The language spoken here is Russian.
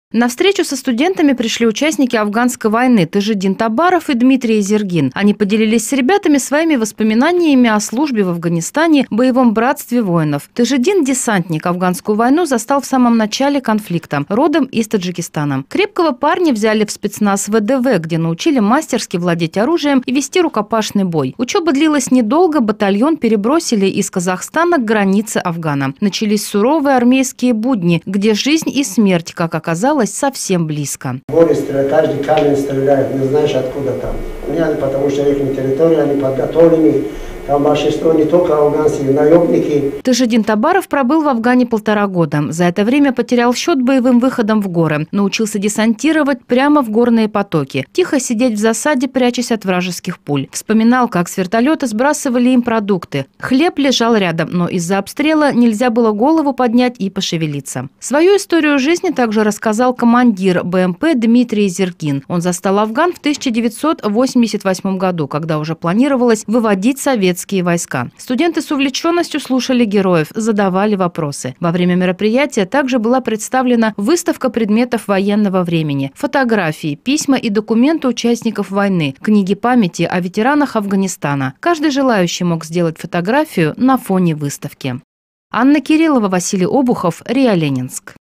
На встречу со студентами пришли участники афганской войны Тажидин Табаров и Дмитрий Зергин. Они поделились с ребятами своими воспоминаниями о службе в Афганистане, боевом братстве воинов. Тажидин, десантник, афганскую войну застал в самом начале конфликта, родом из Таджикистана. Крепкого парня взяли в спецназ ВДВ, где научили мастерски владеть оружием и вести рукопашный бой. Учеба длилась недолго, батальон перебросили из Казахстана к границе Афгана. Начались суровые армейские будни, где жизнь и смерть, как оказалось, совсем близко. Горы стреляют, каждый камень стреляет, не знаешь откуда там. Потому что их территория, они подготовлены. Там большинство не только афганские наемники. Тажидин Табаров пробыл в Афгане 1,5 года. За это время потерял счет боевым выходам в горы. Научился десантировать прямо в горные потоки. Тихо сидеть в засаде, прячась от вражеских пуль. Вспоминал, как с вертолета сбрасывали им продукты. Хлеб лежал рядом, но из-за обстрела нельзя было голову поднять и пошевелиться. Свою историю жизни также рассказал командир БМП Дмитрий Зергин. Он застал Афган в 1988 году, когда уже планировалось выводить советские войска. Студенты с увлеченностью слушали героев, задавали вопросы. Во время мероприятия также была представлена выставка предметов военного времени, фотографии, письма и документы участников войны, книги памяти о ветеранах Афганистана. Каждый желающий мог сделать фотографию на фоне выставки. Анна Кириллова, Василий Обухов, РИА Ленинск.